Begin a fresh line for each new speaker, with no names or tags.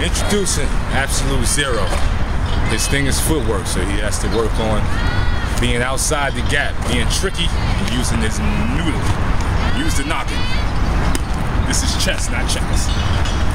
Introducing Absolute Zero. His thing is footwork, so he has to work on being outside the gap, being tricky, and using his noodle. Use the knocking. This is chess, not checkers.